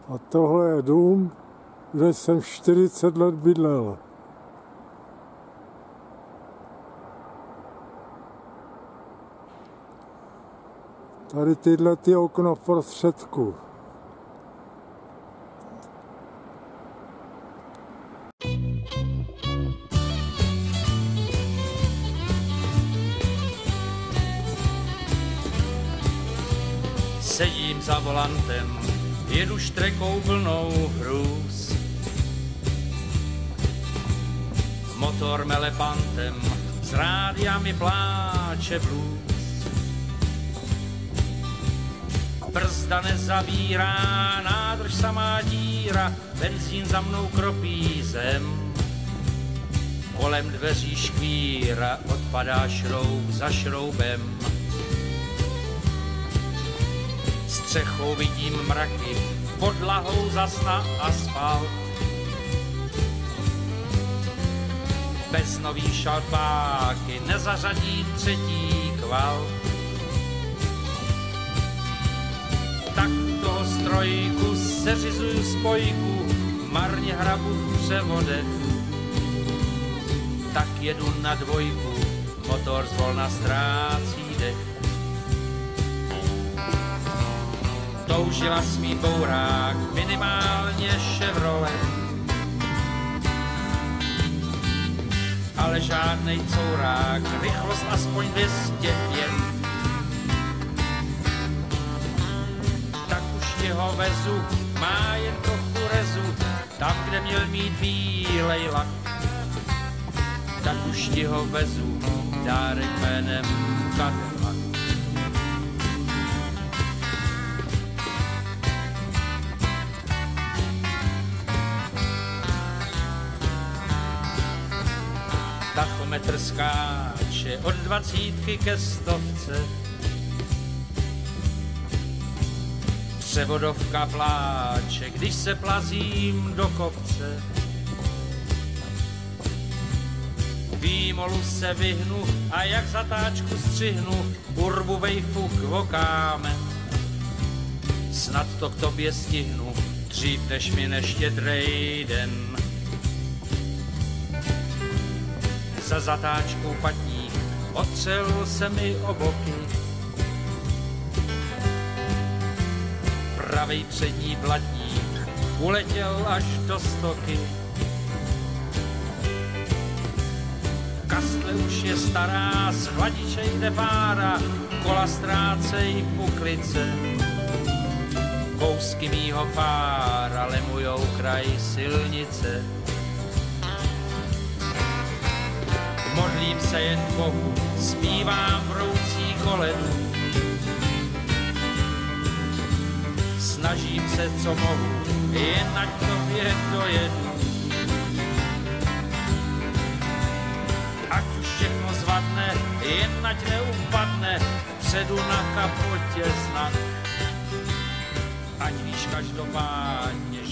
A tohle je dům, kde jsem 40 let bydlel. Tady tyhle ty okna v prostředku. Sedím za volantem, jedu štrekou plnou hrůz. Motor mele pantem, z rádia mi pláče blues. Brzda nezavírá, nádrž samá díra, benzín za mnou kropí zem. Kolem dveří škvíra, odpadá šroub za šroubem. Střechou vidím mraky, podlahou zasna asfalt. Bez nový šaltbáky nezařadí třetí kvalt. Tak toho strojku seřizuju spojku, marně hrabu v převodech. Tak jedu na dvojku, motor zvolna ztrácí dech. Toužila svý bourák, minimálně Chevrolet. Ale žádnej courák, rychlost aspoň 205. Tak už ti ho vezu, má jen trochu rezu, tam, kde měl mít bílej lak. Tak už ti ho vezu, dárek jménem Cadillac. Tachometr skáče od 20 ke 100. Převodovka pláče, když se plazím do kopce. Výmolu se vyhnu a jak zatáčku střihnu, kurvu vejfu kvokáme. Snad to k tobě stihnu, dřív než mi neštědrej den. Za zatáčkou patník otřel se mi o boky. Pravej přední blatník uletěl až do stoky. Kastle už je stará, z chladiče jde pára, kola ztrácej puklice. Kousky mýho fára lemujou kraj silnice. Modlím se jen k Bohu, zpívám vroucí koledu. Snažím se, co mohu, jen ať tobě dojedu. Ať už všechno zvadne, jen ať neupadne, předu na kapotě znak. Ať víš každopádně,